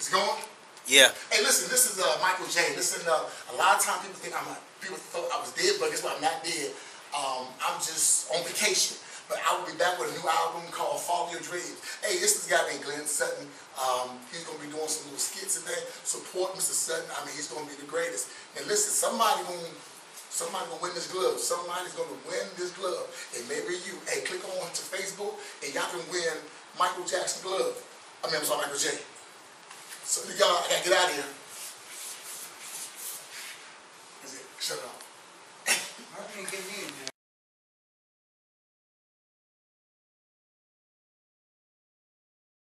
It's going? Yeah. Hey, listen, this is Michael J. Listen, a lot of times people thought I was dead, but guess what? I'm not dead. I'm just on vacation. But I will be back with a new album called Follow Your Dreams. Hey, this is a guy named Glenn Sutton. He's going to be doing some little skits and things. Support Mr. Sutton. I mean, he's going to be the greatest. And listen, somebody's going to win this glove. Somebody's going to win this glove. It may be you. Hey, click on to Facebook, and y'all can win Michael Jackson glove. I'm sorry, Michael J. So, y'all, I got to get out of here.